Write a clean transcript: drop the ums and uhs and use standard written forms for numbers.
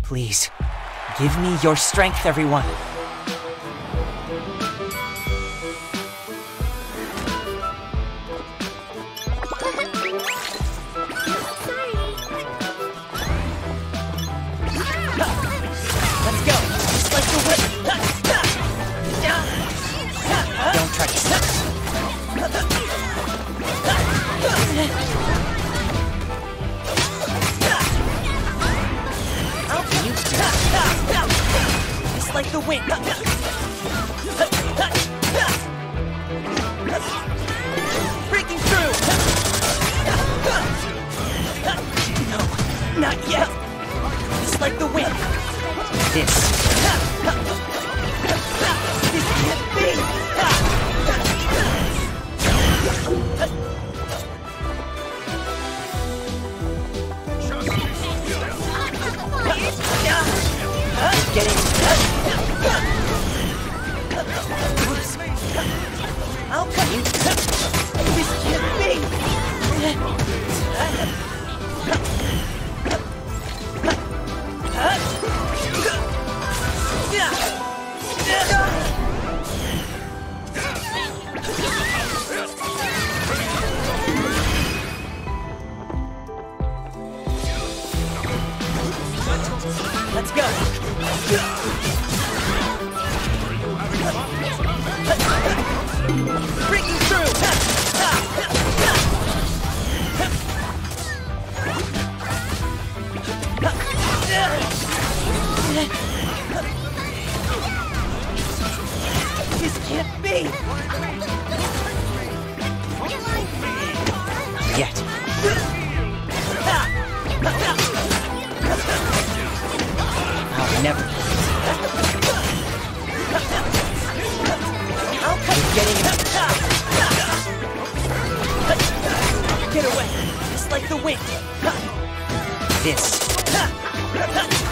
Please, give me your strength, everyone. Let's go, just like the whip. Don't try to stop. Just like the wind. Breaking through. No, not yet. Just like the wind. This can't be. Getting I'll cut you. This can't be. Let's go. Breaking through. This can't be. Yet. I'll never. You're getting it. Get away. Just like the wind. This.